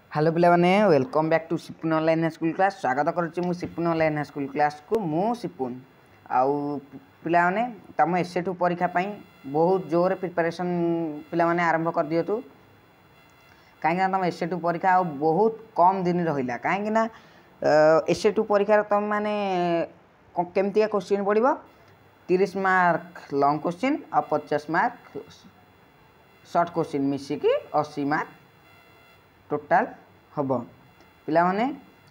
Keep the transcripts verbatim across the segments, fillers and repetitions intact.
Hello पिला माने welcome back to Sipun online school class स्वागत करुच्ची मु सिपुन ऑनलाइन स्कूल क्लास को मु सिपुन आउ पिला माने तम एसए टू परीक्षा पई बहुत जोर प्रिपरेशन पिला माने आरंभ कर दियो तू कहीं तुम एसए टू परीक्षा आ बहुत कम दिन रहिला कहीं ना एसए टू परीक्षा तुम माने केमतिया क्वेश्चन पड़ो तीस मार्क लॉन्ग क्वेश्चन और पचास मार्क शॉर्ट क्वेश्चन मिसिकी अस्सी मार्क टोटाल हम पिला माने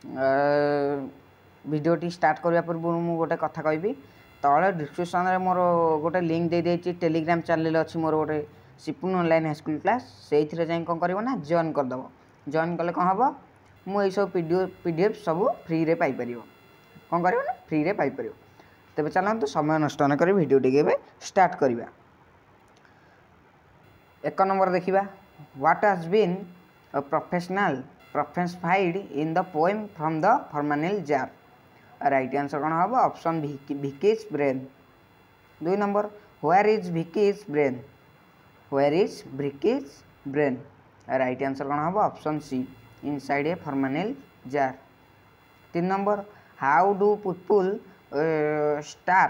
भिडियोटी स्टार्ट करने पूर्व मुझे गोटे कथा कहि तले डिस्क्रिप्शन में मोर गोटे लिंक दे देती टेलीग्राम चैनल अच्छी मोर गोटे सिपुन ऑनलाइन स्कूल क्लास से जाए कौन कर ना जॉइन करदेव जॉइन कले कौन हम मुझे सब पीडीओ पीडीएफ सब फ्री रे पाइपर कौन कर ना फ्री रे पाइपर तेज चलते समय नष्ट न कर भिडियोटी के स्टार्ट करवा एक नंबर देखा what has been a professional prophesied in the poem from the formanil jar right answer कौन हम ऑप्शन Vicky's brain दो number where is Vicky's brain where is Vicky's brain right answer कौन हम option C inside a formanil jar तीन number how do people uh, star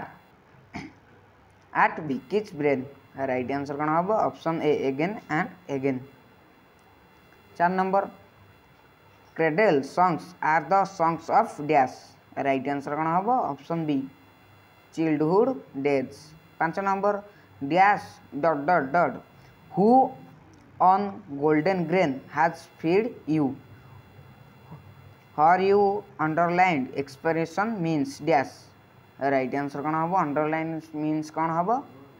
at Vicky's brain right answer कौन हम option A again and again चार number cradle songs are the songs of dash right answer कौन हम option B childhood days पांच number dash dot dot dot who on golden grain has fed you her you underlined expression means dash right answer कौन हम underline means कौन हम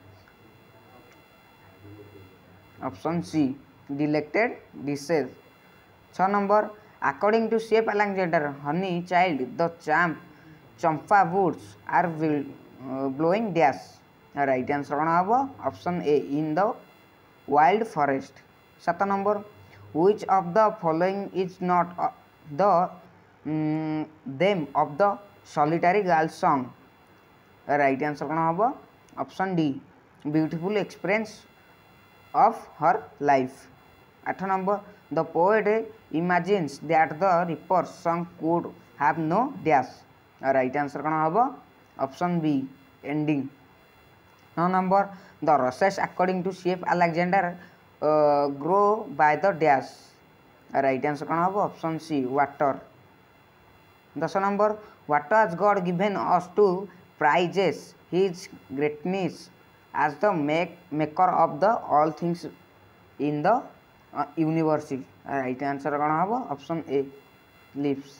option C delighted dishes छ number according to chef Alexander honey child the champ Champa woods are blowing dash right answer कौन हम option A in the wild forest सात number which of the following is not the theme of the solitary girl song right answer कौन हम option D beautiful experience of her life आठ number the poet imagines that the reaper song could have no dash right answer कौन हम option B ending नौ number the roses according to chef Alexander grow by the dash right answer कौन हम option C water दस number what has god given us to praises his greatness as the make maker of the all things in the uh, universe right answer कौन हम option A lips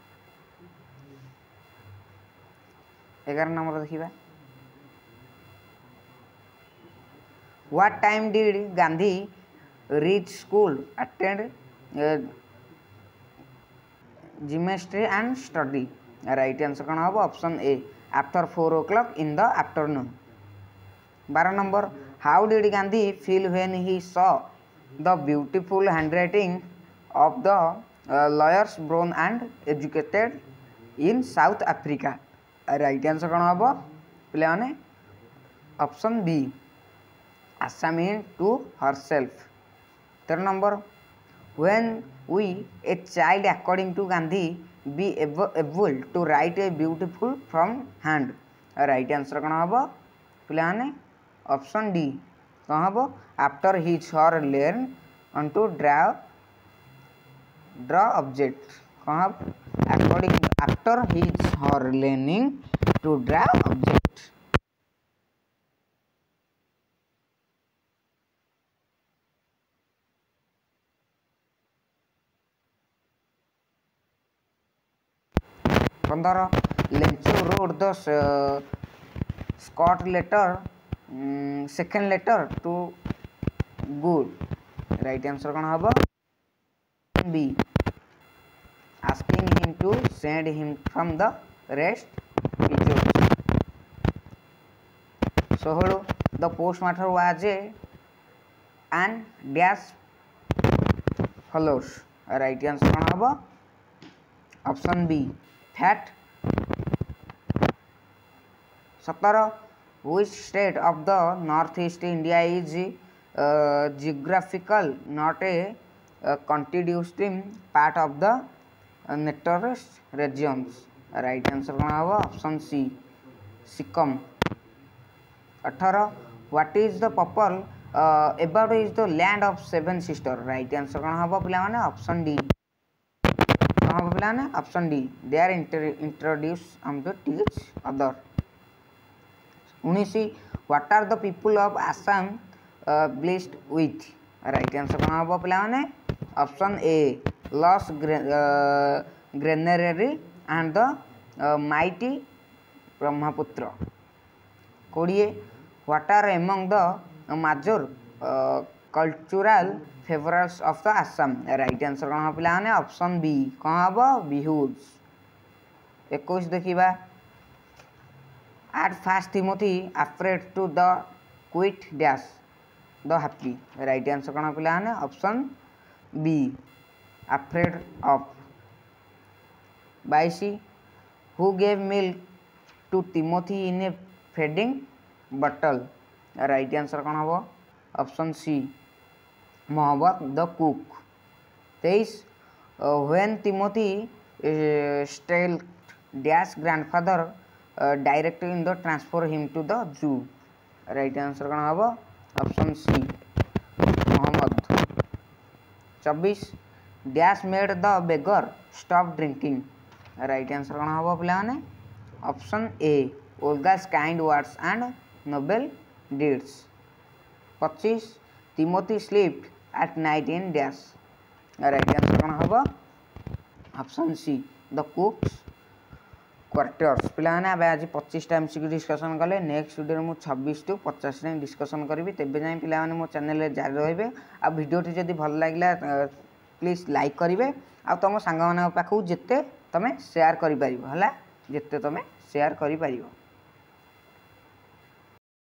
ग्यारह number देखिबा what time did Gandhi reach school attend uh, gymnastry and study right answer कौन हम option A after four o'clock in the afternoon बारह number how did Gandhi feel when he saw the beautiful handwriting of the lawyers born and educated in South Africa right answer कौन हम पे option B आसामीन to herself तेरह number when we a child according to Gandhi be able to write a beautiful from hand right answer कौन हम पे option D कौन हम after his her learn on to draw draw object कौन हम according after his her learning to draw object पंद्रह Lencho road the Scott letter second letter to good right answer कौन हम B asking him to send him from the rest सोहल the postmaster was an dash follows right answer कौन हम option B fat सत्रह which state of the northeast India is uh, geographical not a continuous stream part of the network regions right answer कौन हम option C Sikkim. अठारह what is the people about is the land of seven sister right answer कौन हम पिला माने option D कौन हम पिला माने option D they are introduce हम टू टीच अदर। उन्नीस what are the people of Assam blessed with right answer कौन हम पिला माने option A lush granary and the mighty Brahmaputra. कोड़े what are among the major cultural favourites of the Assam right answer कौन हम पिला माने ऑप्शन बी कौन हम बिहुज। इक्कीस देखिबा at first Timothy afraid to the quiet dash the happy right answer कौन पिला माने ऑप्शन बी अफ्रेड ऑफ। बाईस who gave milk to Timothy in a feeding bottle right answer कौन हम option C Mohammad the cook. तेईस when Timothy stale dash grandfather direct in the transfer him to the zoo right answer कौन हम option C Mohammad. चौबीस dash made the beggar stop drinking right answer कौन हम पे option A Olga's kind words and noble deeds. पच्चीस Timothy sleep at night in dash right answer कौन हम option C the cook's quarters. पे आज पच्चीस टाइम सी डिस्कसन कले नेक्स्ट वीडियो में छब्बीस टू पचास टाइम डिस्कसन करी तेज जाए पे मो चैनल जारी रही। आ भिडियोटी जदि भल लगे प्लीज लाइक करेंगे आ तुम सांग पाखु जिते तुम शेयर कर जिते तुम शेयर कर।